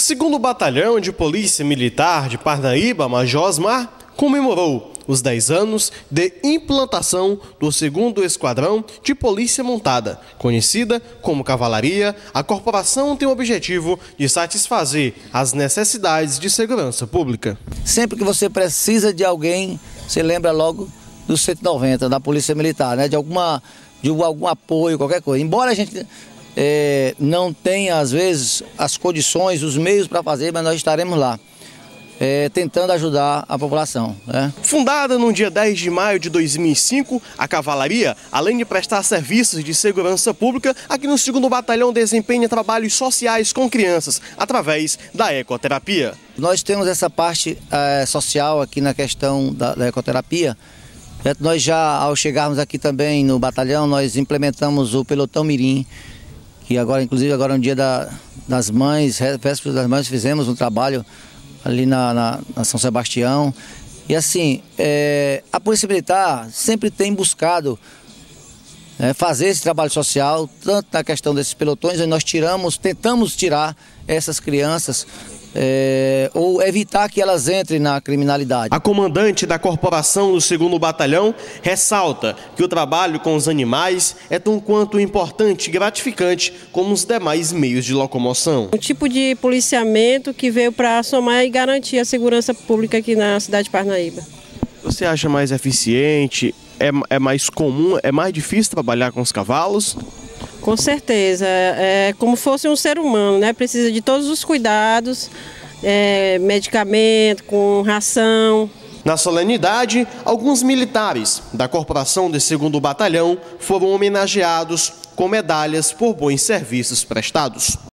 2º Batalhão de Polícia Militar de Parnaíba, Major Osmar, comemorou os 10 anos de implantação do 2º Esquadrão de Polícia Montada. Conhecida como Cavalaria, a corporação tem o objetivo de satisfazer as necessidades de segurança pública. Sempre que você precisa de alguém, você lembra logo do 190, da Polícia Militar, né? De algum apoio, qualquer coisa. Embora a gente não tenha, às vezes, as condições, os meios para fazer, mas nós estaremos lá, tentando ajudar a população, né? Fundada no dia 10 de maio de 2005, a Cavalaria, além de prestar serviços de segurança pública, aqui no 2º Batalhão desempenha trabalhos sociais com crianças, através da ecoterapia. Nós temos essa parte social aqui na questão da ecoterapia. Nós já, ao chegarmos aqui também no batalhão, nós implementamos o pelotão mirim, que agora, inclusive, agora no dia das mães, véspera das mães, fizemos um trabalho ali na São Sebastião. E assim, a Polícia Militar sempre tem buscado fazer esse trabalho social, tanto na questão desses pelotões, onde nós tentamos tirar essas crianças, ou evitar que elas entrem na criminalidade. A comandante da corporação do 2º Batalhão ressalta que o trabalho com os animais é tão quanto importante e gratificante como os demais meios de locomoção. Um tipo de policiamento que veio para somar e garantir a segurança pública aqui na cidade de Parnaíba. Você acha mais eficiente? É mais comum? É mais difícil trabalhar com os cavalos? Com certeza, é como fosse um ser humano, né? Precisa de todos os cuidados, medicamento, com ração. Na solenidade, alguns militares da corporação do 2º Batalhão foram homenageados com medalhas por bons serviços prestados.